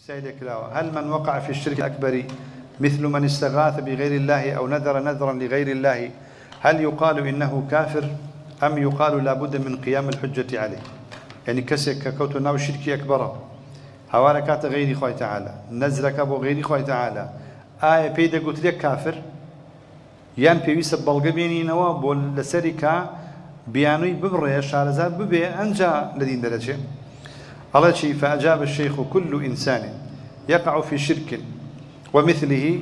هل من وقع في الشرك الأكبر مثل من استغاث بغير الله أو نذر نذرا لغير الله هل يقال إنه كافر أم يقال لا بد من قيام الحجة عليه؟ يعني كسك كوتنا الشرك أكبر هواركات غير خوي تعالى نزرك أبو غير خوي تعالى آية بيدا قلت لك كافر يان بيويس بلغبيني نوا بول لسركا بيانوي ببريا شارزات ببي أنجا لدين درجة الله شيء. فأجاب الشيخ كل إنسان يقع في شرك ومثله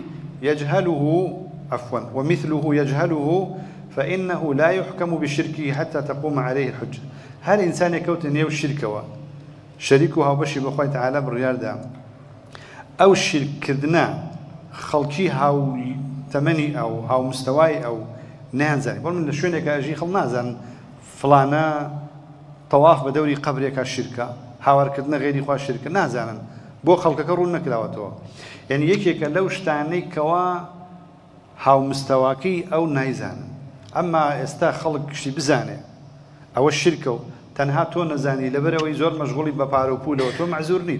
يجهله فإنه لا يحكم بشركه حتى تقوم عليه الحجة. هل إنسان يكوتن يو الشركة شريكها وبشي بخوي تعالى بالريال دام أو الشرك كذنا خلقي هاو ثمني أو هاو مستواي أو نازل بقول من شونك أجي خل نازل فلانا طواف بدوري قبرك الشركة هاور كذنا غيري خوا الشركة نازل بو خلقك كرون كلاوته يعني يكيك لو شتاني كوا هاو مستواكي أو نايزان أما استا خلق شي بزانه أو الشركة تنها تو نزاني لبروي زور مشغولي ببارو بولا وتو معذورني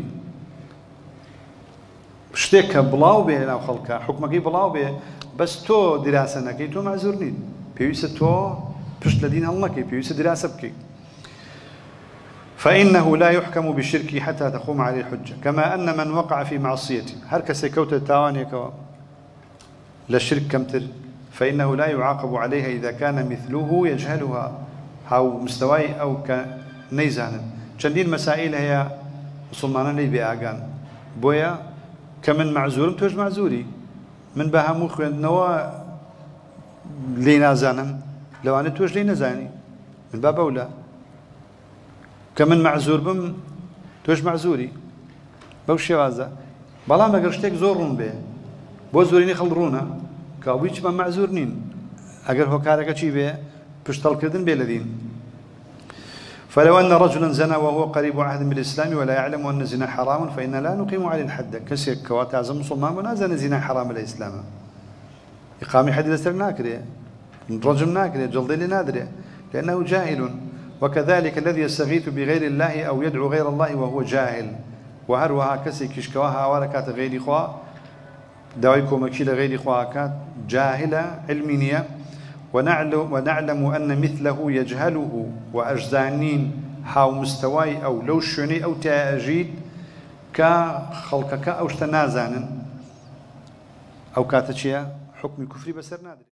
شتيك بلاو به لا خلقه حكمك بلاو به بس تو دراسة نكي تو معذورني بيوس تو بشت لدين الله كي بيوس دراسة بكي. فإنه لا يحكم بالشرك حتى تقوم عليه الحجة كما أن من وقع في معصية هركس كوت التاواني كوا للشرك كمتر فإنه لا يعاقب عليها إذا كان مثله يجهلها أو مستواي أو كنيزانا. شندين مسائل هي مسلمان لي بأعجان بويا كمن معذور توج معذوري من بها مخ نوا لينا زانم لو أنا توج لينا زاني من باب أولى كمن معذور بم توج معذوري بوشي وازا بلا ما قرشتك زورون به بو زوريني خلرونا كابيش ما معذورنين أجر هو كارك شيء به بشتل كردن بلدين. فلو أن رجلا زنى وهو قريب عهد بالإسلام ولا يعلم أن الزنا حرام فإن لا نقيم عليه الحد كسيك كواتعزم مسلمان ونازن زنا حرام الإسلام إقامي حد لسر ناكري رجم ناكري جلدي لنادري لأنه جاهل. وكذلك الذي يستغيث بغير الله أو يدعو غير الله وهو جاهل وهروها كسي كشكواها وركات غير إخوة دعيكم مكيل غير إخوة جاهلة علمية ونعلم أن مثله يجهله وأجزانين هاو مستواي أو لو شوني أو تأجيد كخلقك أو شتنازانا أو كاتشيا حكم كفري بسر نادر.